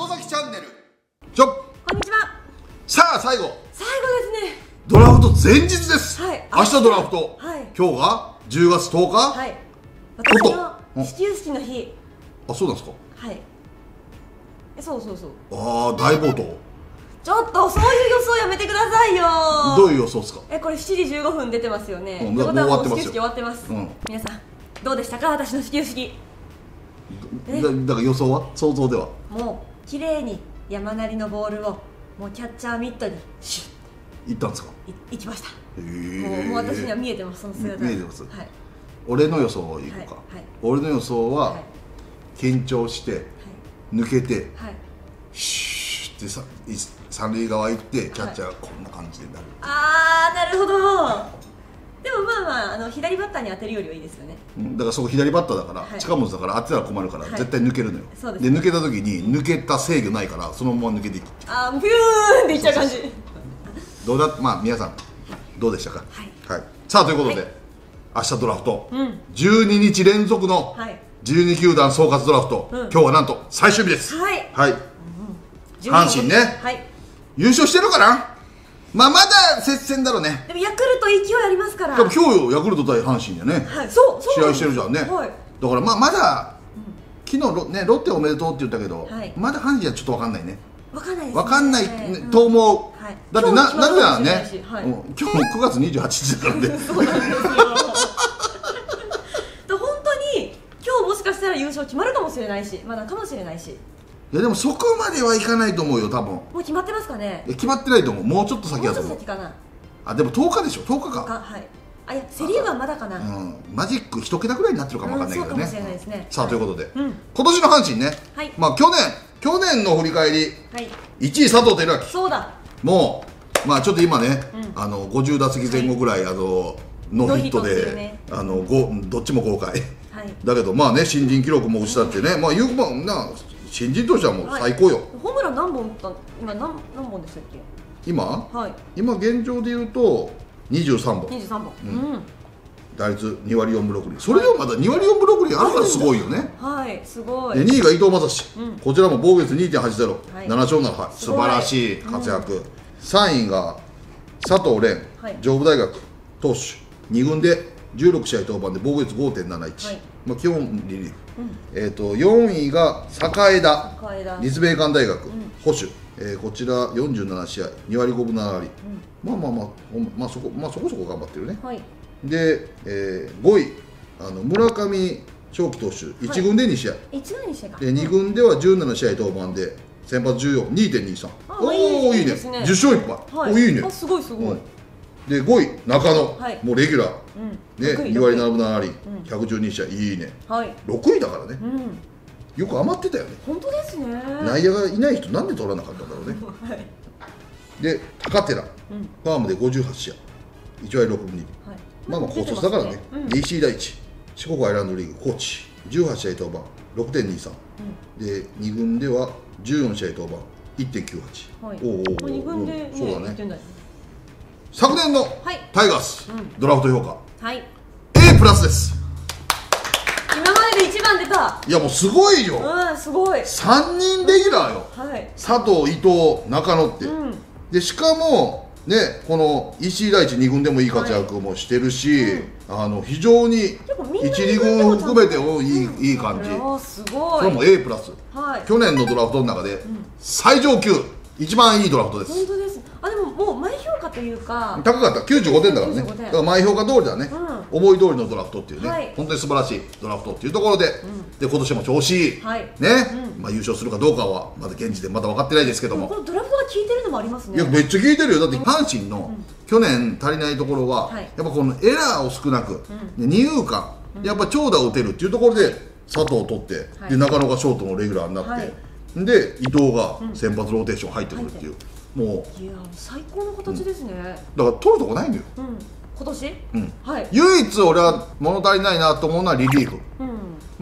外崎チャンネルちょっこんにちは。 さあ最後最後ですね。 ドラフト前日です、 はい、 明日ドラフト、 はい、 今日が10月10日、 はい、私の始球式の日。 あ、そうなんですか。 はい、そうそうそう。 ああ、大暴投。 ちょっとそういう予想やめてくださいよ。 どういう予想ですか。 これ7時15分出てますよね。 もう終わってますよ。 始球式終わってます、皆さんどうでしたか、私の始球式。 だから予想は、想像ではもう綺麗に山なりのボールをもうキャッチャーミットにシュッ行ったんですか。 行きました。 もう私には見えてます、その姿。 見えてます、 はい、 俺の予想をいこうか、俺の予想は、緊張して、抜けて、シュッて三塁側行ってキャッチャーがこんな感じでなる。 ああ、なるほど。でもまあ左バッターに当てるよりはいいですよね。 だからそこ左バッターだから、近本だから当てたら困るから、絶対抜けるのよ。で抜けた時に抜けた制御ないからそのまま抜けていく。 ああ、ピューンっていっちゃう感じ。 どうだ、まあ皆さんどうでしたか。はい、さあということで、明日ドラフト、12日連続の12球団総括ドラフト、今日はなんと最終日です。はい、阪神ね、優勝してるかな。まあまだ接戦だろうね。でもヤクルト勢いありますから。 でも今日よ、ヤクルト対阪神でね、試合してるじゃんね。だからまあまだ昨日ね、ロッテおめでとうって言ったけど、まだ阪神はちょっと分かんないね。分かんないと思う。だってなぜならね、今日9月28日だからね。 そうなんですよ。本当に今日もしかしたら優勝決まるかもしれないし、まだかもしれないし。 いやでもそこまではいかないと思うよ、多分。もう決まってますかね。 決まってないと思う。もうちょっと先だと思う。 もうちょっと先かな。 あ、でも10日でしょ。10日か。 はい。あ、いやセリーグはまだかな。 マジック1桁ぐらいになってるかもわかんないけどね。 そうかもしれないですね。 さあということで、今年の阪神ね、まあ去年の振り返り、1位佐藤輝明。そうだ。もうまあちょっと今ね、50打席前後ぐらいノーヒットでどっちも豪快。だけどまあね、新人記録も打ち立ってね、まあ言うまな。新人としてはもう最高よ。 ホームラン何本打った？今何本でしたっけ？ 今現状で言うと23本。23本。打率2割4分6厘。それでもまだ2割4分6厘あるからすごいよね。はい、すごい。2位が伊藤将司。こちらも防御率 2.80、7勝7敗。素晴らしい活躍。3位が佐藤蓮、上武大学投手。2軍で16試合登板で防御率 5.71。まあ基本リリーフ。4位が栄田、立命館大学捕手、こちら47試合2割5分7割、まあそこそこ頑張ってるね。で、5位村上正輝投手、1軍で2試合、で2軍では17試合登板で先発14、2.23。おお、いいね。10勝1敗。お、いいね。すごいすごい。で5位中野、もうレギュラーね、2割7分7割、112試合、いいね。6位だからね。よく余ってたよね。本当ですね。内野がいない人なんで取らなかったんだろうね。で高寺、ファームで58試合、1割6分2厘。まあまあ高卒だからね。DC 第一四国アイランドリーグコーチ、18試合登板 6.23。で2軍では14試合登板 1.98。おお、2軍でそうだね。昨年のタイガースドラフト評価 A プラスです。今までで一番出た。いやもうすごいよ。すごい。3人レギュラーよ。佐藤、伊藤、中野って。でしかもね、この石井大地2軍でもいい活躍もしてるし、非常に1、2軍を含めていい感じ。すごい。それも A プラス。去年のドラフトの中で最上級、一番いいドラフトです。本当です。あ、でももう前評価というか高かった。95点だからね。だから前評価通りだね。思い通りのドラフトっていうね、本当に素晴らしいドラフトっていうところで、今年も調子いいね。まあ優勝するかどうかはまだ現時点まだ分かってないですけども、このドラフトが効いてるのもありますね。いやめっちゃ効いてるよ。だって阪神の去年足りないところはやっぱこのエラーを少なく二遊間、やっぱ長打を打てるっていうところで佐藤を取って、で中野がショートのレギュラーになって、で伊藤が先発ローテーション入ってくるっていう、もういや最高の形ですね。だから取るとこないんだよ今年。唯一俺は物足りないなと思うのはリリーフ。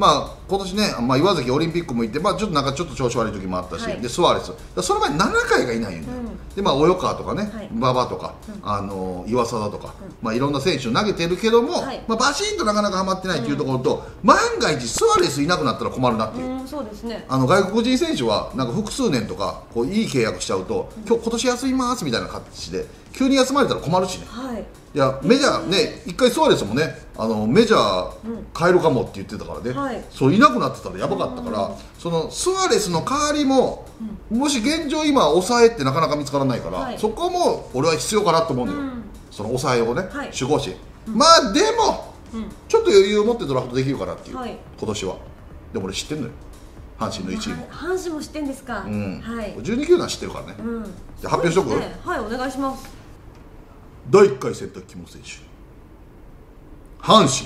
まあ今年ね、まあ、岩崎オリンピックも行って、まあ、ちょっと調子悪い時もあったし、でスアレス、その前に7回がいないんだよ、でまあ及川とかね、馬場とか、岩貞とか、まあいろんな選手を投げてるけども、まあバシンとなかなかはまってないっていうところと、万が一スアレスいなくなったら困るなっていう。 そうですね。 外国人選手はなんか複数年とかこういい契約しちゃうと、今年休みますみたいな形で急に休まれたら困るしね。いやメジャーね、一回スアレスもね、メジャー変えるかもって言ってたからね、そういなくなってたらやばかったから、そのスアレスの代わりも、もし現状今抑えってなかなか見つからないから、そこも俺は必要かなと思うんだよ、その抑えをね、守護神、まあでも、ちょっと余裕を持ってドラフトできるかなっていう、今年は。でも俺知ってんのよ、阪神の1位も。 阪神も知ってんですか。 12球団知ってるからね。じゃあ発表しとく。 はい、お願いします。 第1回選択木本選手、阪神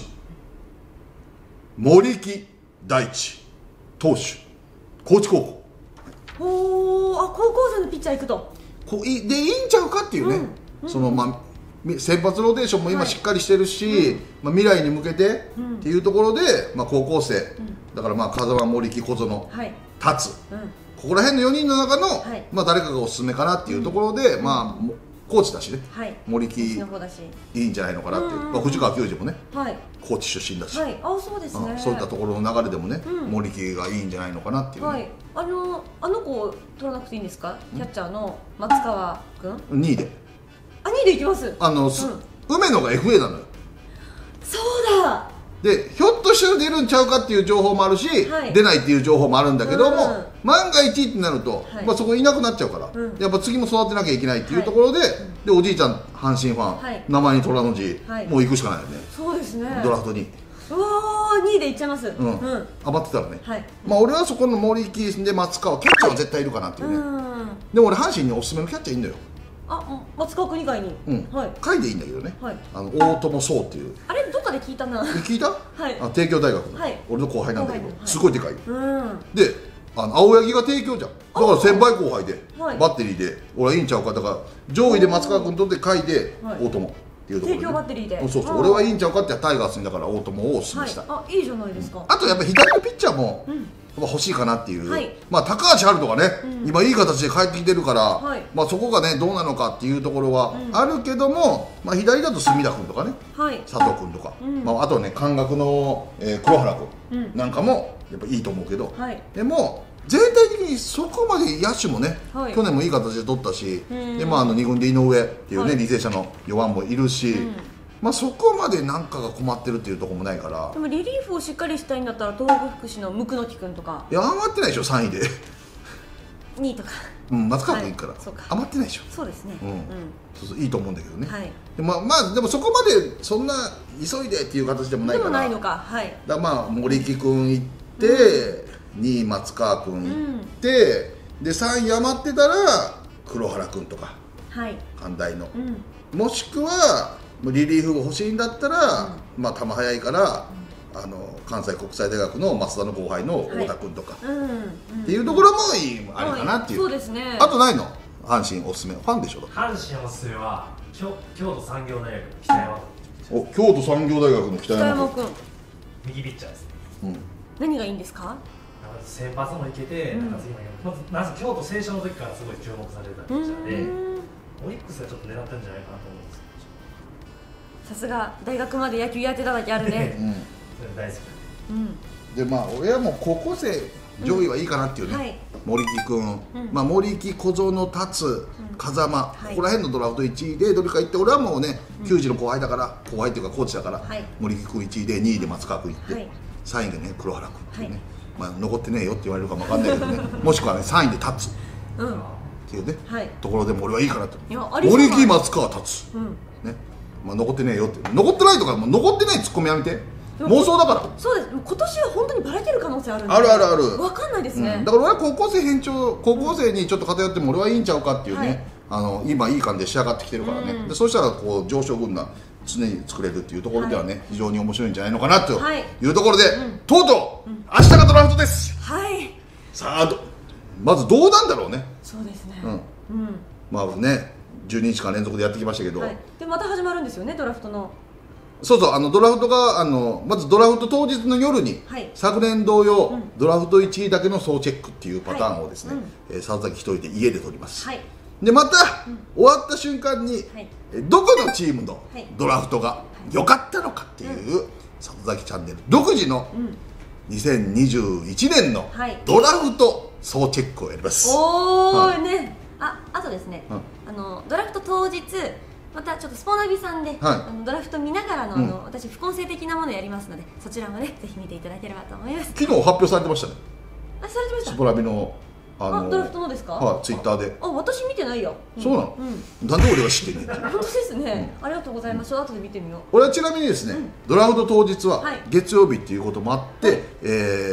森木大地投手、高知高校。 高校生のピッチャー行くとでいいんちゃうかっていうね、そのまあ先発ローテーションも今しっかりしてるし、まあ未来に向けてっていうところで、まあ高校生だから、まあ風間、森木、小園、達、ここら辺の4人の中のまあ誰かがおすすめかなっていうところで、まあコーチだしね、森木いいんじゃないのかなっていう、まあ藤川球児もね、高知出身だし、 そうですね、 そういったところの流れでもね、森木がいいんじゃないのかなっていうね。 あの子取らなくていいんですか、キャッチャーの松川君。 2位で、 2位でいきます。 梅野が FA なのよ。 そうだ。 でひょっとしたら出るんちゃうかっていう情報もあるし、出ないっていう情報もあるんだけども、万が一ってなると、まあそこいなくなっちゃうから、やっぱ次も育てなきゃいけないっていうところで、でおじいちゃん阪神ファン、名前に虎の字、もう行くしかないよね。 そうですね、 ドラフトに。 2位でいっちゃいます。 余ってたらね。まあ俺はそこの森木で松川、キャッチャーは絶対いるかなっていうね。でも俺阪神におすすめのキャッチャーいいんだよ。 松川君以外に。 甲斐でいいんだけどね。大友壮っていう。 あれどっかで聞いたな。 聞いた？帝京大学の俺の後輩なんだけど、すごいでかい。で青柳が帝京じゃん。だから先輩後輩でバッテリーで俺はいいんちゃうか。だから上位で松川君とって甲斐で大友っていうところで。帝京バッテリーで。そうそう、俺はいいんちゃうかってタイガースにだから大友をおすすめした。 いいじゃないですか。 あとやっぱ左のピッチャーも欲しいかなっていう、まあ高橋遥人がね、今いい形で帰ってきてるから、まあそこがねどうなのかっていうところはあるけども、まあ左だと隅田君とかね、佐藤君とか、まああとね関学の黒原君なんかもやっぱいいと思うけど、でも全体的にそこまで野手もね、去年もいい形で取ったし、でまあ2軍で井上っていうね履正社の4番もいるし。まあそこまでなんかが困ってるっていうところもないから。 でもリリーフをしっかりしたいんだったら東北福祉の椋木君とか。 いや余ってないでしょ、3位で 2位とか。 松川君いくから余ってないでしょ。 そうですね、 そうそういいと思うんだけどね。まあでもそこまでそんな急いでっていう形でもないから。でもないのか。だまあ森木君行って2位松川君行ってで3位余ってたら黒原君とか関大の、もしくはリリーフが欲しいんだったら、まあ球速いから関西国際大学の増田の後輩の太田君とかっていうところもありかなっていう。 そうですね。 あとないの？阪神おすすめファンでしょ。 阪神おすすめは京都産業大学の北山君。 京都産業大学の北山君。 右ピッチャーですね。 何がいいんですか？ 先発もいけて、まず京都成長の時からすごい注目されたピッチャーで、オリックスがちょっと狙ったんじゃないかなと思うんです。 さすが大学まで野球やってただけあるね。 それ大好きで、まあ俺はもう高校生上位はいいかなっていうね。森木君、まあ森木、小園、達、風間、ここら辺のドラフト1位でどれか行って、俺はもうね球児の後輩だから、後輩っていうかコーチだから、森木君1位で2位で松川君行って3位でね黒原君っていうね、まあ残ってねえよって言われるかも分かんないけどね、もしくはね3位で達っていうねところでも俺はいいかなと。森木、松川、達ね、まあ残ってねえよって、残ってないとかもう残ってないツッコミやめて、妄想だから。そうです。 今年は本当にバレてる可能性あるんで。 ある。 分かんないですね。 だから俺は高校生にちょっと偏っても俺はいいんちゃうかっていうね、今いい感じで仕上がってきてるからね。そうしたらこう上昇軍団常に作れるっていうところではね、非常に面白いんじゃないのかなというところで、とうとう明日がドラフトです。さあまずどうなんだろうね。 そうですね。 まあね12日間連続でやってきましたけど、 でまた始まるんですよね、ドラフトの。 そうそう、ドラフトがまずドラフト当日の夜に、昨年同様、ドラフト1位だけの総チェックっていうパターンをですね、佐々木一人で家で取ります。でまた、終わった瞬間に、どこのチームのドラフトが良かったのかっていう、佐々木チャンネル独自の2021年のドラフト総チェックをやります。 おー、ね、あとですね、ドラフト当日またちょっとスポナビさんで、ドラフト見ながらの、私副音声的なものをやりますので、そちらもねぜひ見ていただければと思います。 昨日発表されてましたね。 あ、されてました。 スポナビのドラフトのですか？ はい、ツイッターで。 あ、私見てないよ。 そうなの？なんで俺が知ってんねん。 本当ですね。ありがとうございます。後で見てみよう。 俺はちなみにですね、ドラフト当日は月曜日っていうこともあって、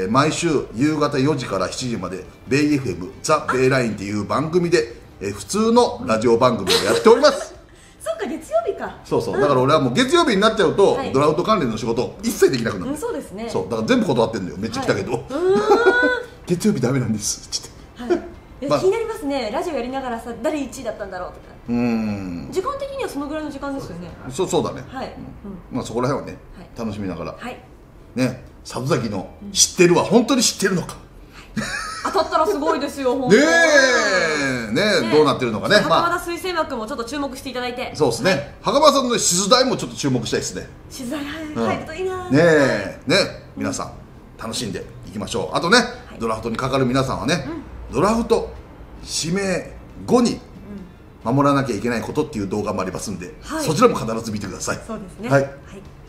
毎週夕方4時から7時までベイ FM ザ・ベイラインっていう番組で、普通のラジオ番組をやっております。 そっか、月曜日か。 そうそう、だから俺はもう月曜日になっちゃうと、ドラフト関連の仕事一切できなくなる。 そうですね。 そう、だから全部断ってんだよ。めっちゃ来たけど、月曜日ダメなんですって。 気になりますね。ラジオやりながらさ、誰1位だったんだろうとか。時間的にはそのぐらいの時間ですよね。 そうだね。まあそこら辺はね、楽しみながらね、里崎の知ってるは本当に知ってるのか、 当たったらすごいですよ。ねえ、どうなってるのかね。 袴田水星幕もちょっと注目していただいて。 そうですね。袴田さんの出題もちょっと注目したいですね。 取材入るといいな。 ねえ、皆さん楽しんでいきましょう。あとね、ドラフトにかかる皆さんはね、ドラフト指名後に守らなきゃいけないことっていう動画もありますんで、そちらも必ず見てください。 そうですね。 はい。